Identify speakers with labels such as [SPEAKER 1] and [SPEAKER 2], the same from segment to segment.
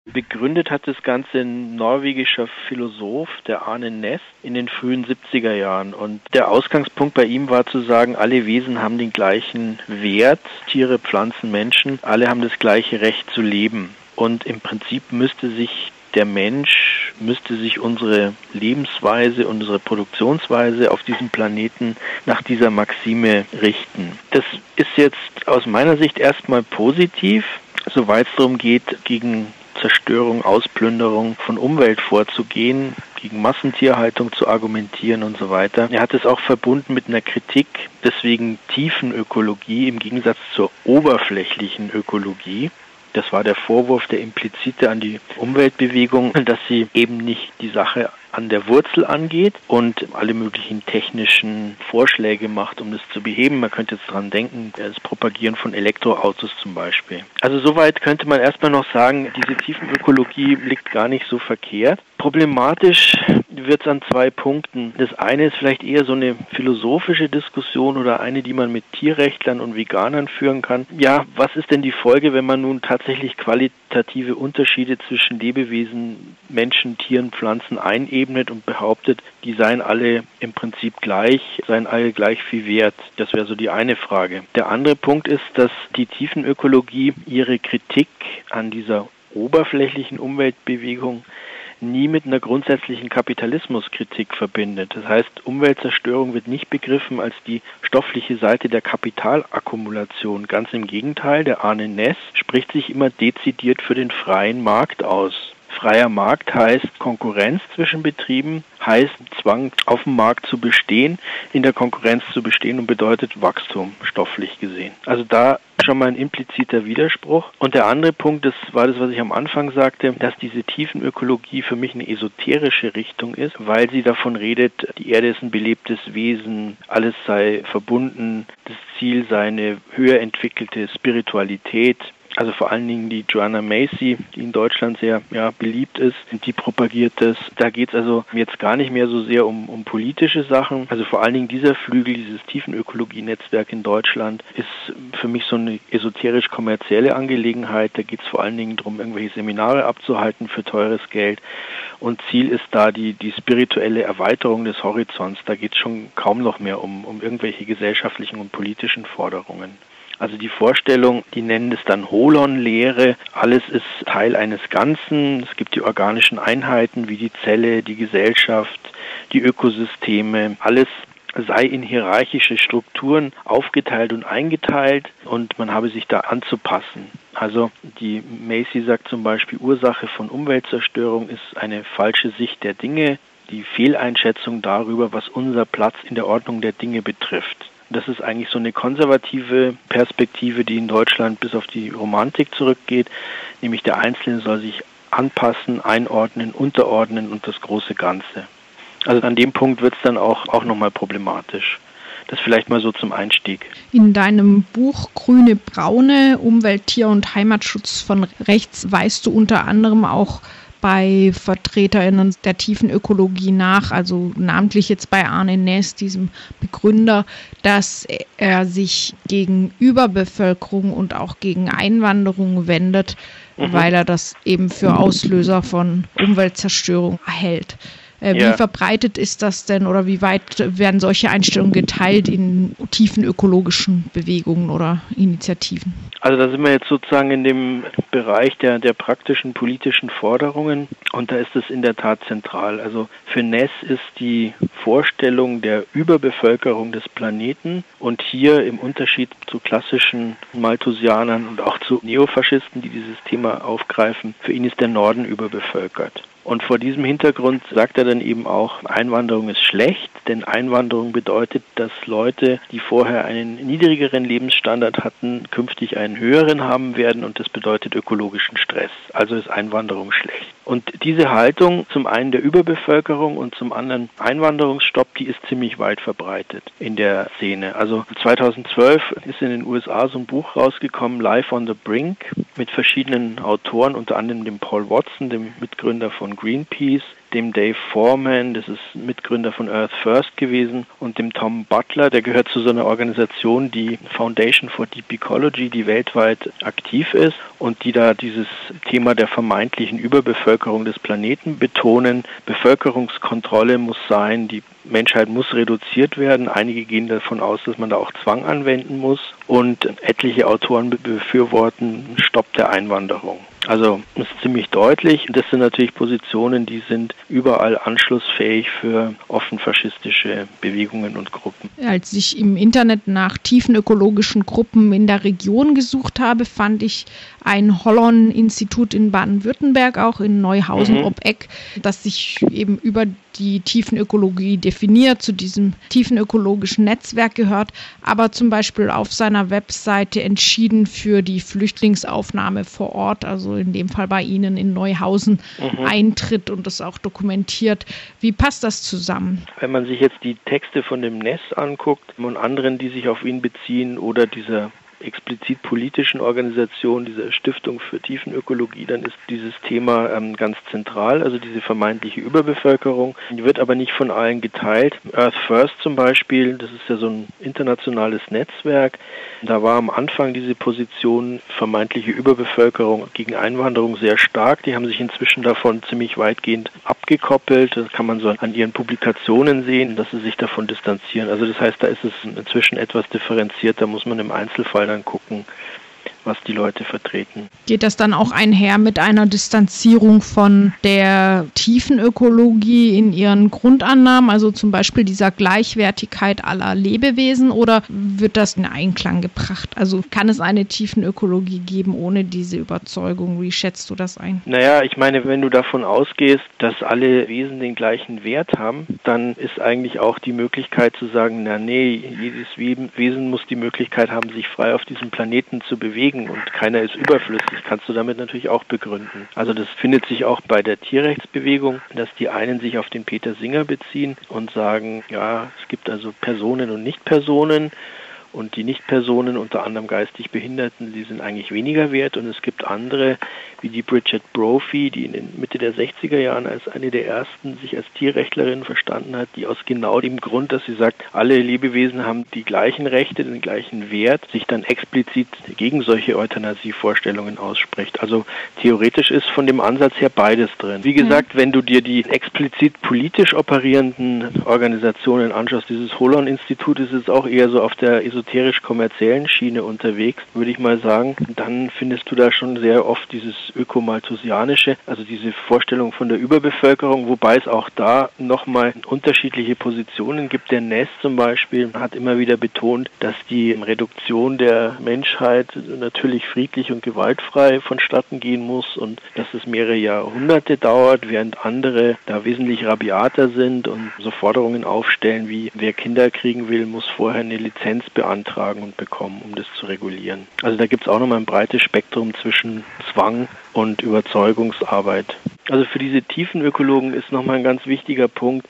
[SPEAKER 1] Begründet hat das Ganze ein norwegischer Philosoph, der Arne Næss, in den frühen 70er Jahren. Und der Ausgangspunkt bei ihm war zu sagen, alle Wesen haben den gleichen Wert, Tiere, Pflanzen, Menschen, alle haben das gleiche Recht zu leben. Und im Prinzip müsste sich unsere Lebensweise, unsere Produktionsweise auf diesem Planeten nach dieser Maxime richten. Das ist jetzt aus meiner Sicht erstmal positiv, soweit es darum geht, gegen Zerstörung, Ausplünderung von Umwelt vorzugehen, gegen Massentierhaltung zu argumentieren und so weiter. Er hat es auch verbunden mit einer Kritik, deswegen Tiefenökologie im Gegensatz zur oberflächlichen Ökologie. Das war der Vorwurf, der implizite an die Umweltbewegung, dass sie eben nicht die Sache an der Wurzel angeht und alle möglichen technischen Vorschläge macht, um das zu beheben. Man könnte jetzt dran denken, das Propagieren von Elektroautos zum Beispiel. Also soweit könnte man erstmal noch sagen, diese Tiefenökologie liegt gar nicht so verkehrt. Problematisch wird es an 2 Punkten. Das eine ist vielleicht eher so eine philosophische Diskussion oder eine, die man mit Tierrechtlern und Veganern führen kann. Ja, was ist denn die Folge, wenn man nun tatsächlich qualitative Unterschiede zwischen Lebewesen, Menschen, Tieren, Pflanzen einebnet und behauptet, die seien alle im Prinzip gleich, seien alle gleich viel wert? Das wäre so die eine Frage. Der andere Punkt ist, dass die Tiefenökologie ihre Kritik an dieser oberflächlichen Umweltbewegung nie mit einer grundsätzlichen Kapitalismuskritik verbindet. Das heißt, Umweltzerstörung wird nicht begriffen als die stoffliche Seite der Kapitalakkumulation. Ganz im Gegenteil, der Arne Næss spricht sich immer dezidiert für den freien Markt aus. Freier Markt heißt Konkurrenz zwischen Betrieben, heißt Zwang auf dem Markt zu bestehen, in der Konkurrenz zu bestehen und bedeutet Wachstum, stofflich gesehen. Also da schon mal ein impliziter Widerspruch. Und der andere Punkt, das war das, was ich am Anfang sagte, dass diese Tiefenökologie für mich eine esoterische Richtung ist, weil sie davon redet, die Erde ist ein belebtes Wesen, alles sei verbunden, das Ziel sei eine höher entwickelte Spiritualität. Also vor allen Dingen die Joanna Macy, die in Deutschland sehr beliebt ist, die propagiert das. Da geht es also jetzt gar nicht mehr so sehr um politische Sachen. Also vor allen Dingen dieser Flügel, dieses Tiefenökologie-Netzwerk in Deutschland, ist für mich so eine esoterisch-kommerzielle Angelegenheit. Da geht es vor allen Dingen darum, irgendwelche Seminare abzuhalten für teures Geld. Und Ziel ist da die spirituelle Erweiterung des Horizonts. Da geht es schon kaum noch mehr um irgendwelche gesellschaftlichen und politischen Forderungen. Also die Vorstellung, die nennen es dann Holon-Lehre, alles ist Teil eines Ganzen. Es gibt die organischen Einheiten wie die Zelle, die Gesellschaft, die Ökosysteme. Alles sei in hierarchische Strukturen aufgeteilt und eingeteilt und man habe sich da anzupassen. Also die Macy sagt zum Beispiel, Ursache von Umweltzerstörung ist eine falsche Sicht der Dinge, die Fehleinschätzung darüber, was unser Platz in der Ordnung der Dinge betrifft. Das ist eigentlich so eine konservative Perspektive, die in Deutschland bis auf die Romantik zurückgeht, nämlich der Einzelne soll sich anpassen, einordnen, unterordnen und das große Ganze. Also an dem Punkt wird es dann auch nochmal problematisch. Das vielleicht mal so zum Einstieg.
[SPEAKER 2] In deinem Buch Grüne-Braune, Umwelt-, Tier- und Heimatschutz von rechts weist du unter anderem auch bei VertreterInnen der Tiefenökologie nach, also namentlich jetzt bei Arne Næss, diesem Begründer, dass er sich gegen Überbevölkerung und auch gegen Einwanderung wendet, weil er das eben für Auslöser von Umweltzerstörung hält. Wie verbreitet ist das denn oder wie weit werden solche Einstellungen geteilt in tiefen ökologischen Bewegungen oder Initiativen?
[SPEAKER 1] Also da sind wir jetzt sozusagen in dem Bereich der praktischen politischen Forderungen und da ist es in der Tat zentral. Also für Næss ist die Vorstellung der Überbevölkerung des Planeten und hier im Unterschied zu klassischen Malthusianern und auch zu Neofaschisten, die dieses Thema aufgreifen, für ihn ist der Norden überbevölkert. Und vor diesem Hintergrund sagt er dann eben auch, Einwanderung ist schlecht, denn Einwanderung bedeutet, dass Leute, die vorher einen niedrigeren Lebensstandard hatten, künftig einen höheren haben werden und das bedeutet ökologischen Stress. Also ist Einwanderung schlecht. Und diese Haltung, zum einen der Überbevölkerung und zum anderen Einwanderungsstopp, die ist ziemlich weit verbreitet in der Szene. Also 2012 ist in den USA so ein Buch rausgekommen, Life on the Brink, mit verschiedenen Autoren, unter anderem dem Paul Watson, dem Mitgründer von Greenpeace, dem Dave Foreman, das ist Mitgründer von Earth First gewesen, und dem Tom Butler, der gehört zu so einer Organisation, die Foundation for Deep Ecology, die weltweit aktiv ist und die da dieses Thema der vermeintlichen Überbevölkerung des Planeten betonen. Bevölkerungskontrolle muss sein, die Menschheit muss reduziert werden. Einige gehen davon aus, dass man da auch Zwang anwenden muss. Und etliche Autoren befürworten Stopp der Einwanderung. Also das ist ziemlich deutlich. Das sind natürlich Positionen, die sind überall anschlussfähig für offen faschistische Bewegungen und Gruppen.
[SPEAKER 2] Als ich im Internet nach tiefenökologischen Gruppen in der Region gesucht habe, fand ich ein Hollon-Institut in Baden-Württemberg, auch in Neuhausen ob Eck, das sich eben über die Tiefenökologie definiert, zu diesem tiefenökologischen Netzwerk gehört, aber zum Beispiel auf seiner Webseite entschieden für die Flüchtlingsaufnahme vor Ort, also in dem Fall bei Ihnen in Neuhausen, eintritt und das auch dokumentiert. Wie passt das zusammen?
[SPEAKER 1] Wenn man sich jetzt die Texte von dem Ness anguckt und anderen, die sich auf ihn beziehen, oder dieser explizit politischen Organisation, dieser Stiftung für Tiefenökologie, dann ist dieses Thema ganz zentral, also diese vermeintliche Überbevölkerung. Die wird aber nicht von allen geteilt. Earth First zum Beispiel, das ist ja so ein internationales Netzwerk. Da war am Anfang diese Position vermeintliche Überbevölkerung gegen Einwanderung sehr stark. Die haben sich inzwischen davon ziemlich weitgehend abgekoppelt. Das kann man so an ihren Publikationen sehen, dass sie sich davon distanzieren. Also das heißt, da ist es inzwischen etwas differenziert. Da muss man im Einzelfall dann gucken, was die Leute vertreten.
[SPEAKER 2] Geht das dann auch einher mit einer Distanzierung von der Tiefenökologie in ihren Grundannahmen, also zum Beispiel dieser Gleichwertigkeit aller Lebewesen, oder wird das in Einklang gebracht? Also kann es eine Tiefenökologie geben ohne diese Überzeugung? Wie schätzt du das ein?
[SPEAKER 1] Naja, ich meine, wenn du davon ausgehst, dass alle Wesen den gleichen Wert haben, dann ist eigentlich auch die Möglichkeit zu sagen, na nee, jedes Wesen muss die Möglichkeit haben, sich frei auf diesem Planeten zu bewegen und keiner ist überflüssig, kannst du damit natürlich auch begründen. Also das findet sich auch bei der Tierrechtsbewegung, dass die einen sich auf den Peter Singer beziehen und sagen, ja, es gibt also Personen und Nicht-Personen. Und die Nicht-Personen, unter anderem geistig Behinderten, die sind eigentlich weniger wert. Und es gibt andere, wie die Bridget Brophy, die in den Mitte der 60er Jahren als eine der ersten sich als Tierrechtlerin verstanden hat, die aus genau dem Grund, dass sie sagt, alle Lebewesen haben die gleichen Rechte, den gleichen Wert, sich dann explizit gegen solche Euthanasievorstellungen ausspricht. Also theoretisch ist von dem Ansatz her beides drin. Wie gesagt, wenn du dir die explizit politisch operierenden Organisationen anschaust, dieses Hollon-Institut ist jetzt auch eher so auf der esoterisch-kommerziellen Schiene unterwegs, würde ich mal sagen, dann findest du da schon sehr oft dieses ökomalthusianische, also diese Vorstellung von der Überbevölkerung, wobei es auch da nochmal unterschiedliche Positionen gibt. Der Ness zum Beispiel hat immer wieder betont, dass die Reduktion der Menschheit natürlich friedlich und gewaltfrei vonstatten gehen muss und dass es mehrere Jahrhunderte dauert, während andere da wesentlich rabiater sind und so Forderungen aufstellen wie, wer Kinder kriegen will, muss vorher eine Lizenz beantragen und bekommen, um das zu regulieren. Also da gibt es auch nochmal ein breites Spektrum zwischen Zwang und Überzeugungsarbeit. Also für diese Tiefenökologen ist nochmal ein ganz wichtiger Punkt,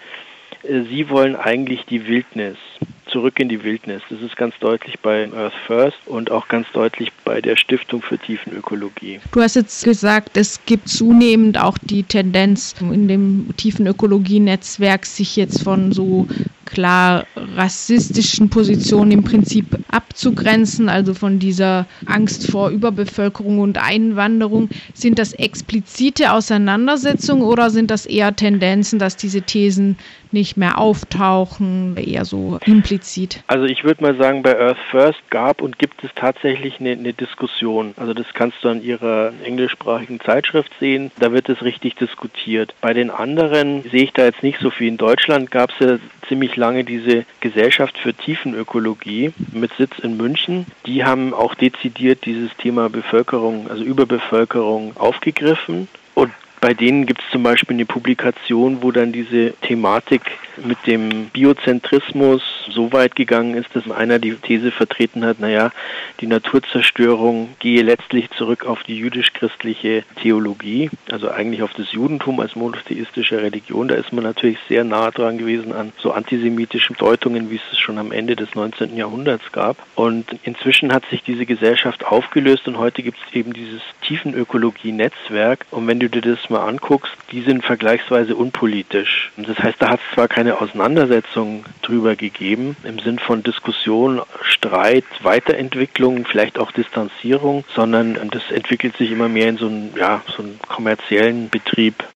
[SPEAKER 1] sie wollen eigentlich die Wildnis, zurück in die Wildnis. Das ist ganz deutlich bei Earth First und auch ganz deutlich bei der Stiftung für Tiefenökologie.
[SPEAKER 2] Du hast jetzt gesagt, es gibt zunehmend auch die Tendenz in dem Tiefenökologie-Netzwerk, sich jetzt von so klar rassistischen Positionen im Prinzip abzugrenzen, also von dieser Angst vor Überbevölkerung und Einwanderung. Sind das explizite Auseinandersetzungen oder sind das eher Tendenzen, dass diese Thesen nicht mehr auftauchen, eher so implizit?
[SPEAKER 1] Also ich würde mal sagen, bei Earth First gab und gibt es tatsächlich eine Diskussion. Also das kannst du an ihrer englischsprachigen Zeitschrift sehen, da wird es richtig diskutiert. Bei den anderen sehe ich da jetzt nicht so viel. In Deutschland gab es ja ziemlich lange diese Gesellschaft für Tiefenökologie mit Sitz in München. Die haben auch dezidiert dieses Thema Bevölkerung, also Überbevölkerung aufgegriffen. Und bei denen gibt es zum Beispiel eine Publikation, wo dann diese Thematik mit dem Biozentrismus so weit gegangen ist, dass einer die These vertreten hat, naja, die Naturzerstörung gehe letztlich zurück auf die jüdisch-christliche Theologie, also eigentlich auf das Judentum als monotheistische Religion. Da ist man natürlich sehr nah dran gewesen an so antisemitischen Deutungen, wie es schon am Ende des 19. Jahrhunderts gab. Und inzwischen hat sich diese Gesellschaft aufgelöst und heute gibt es eben dieses Tiefenökologie-Netzwerk. Und wenn du dir das mal anguckst, die sind vergleichsweise unpolitisch. Das heißt, da hat es zwar keine Auseinandersetzung drüber gegeben, im Sinn von Diskussion, Streit, Weiterentwicklung, vielleicht auch Distanzierung, sondern das entwickelt sich immer mehr in so einen kommerziellen Betrieb.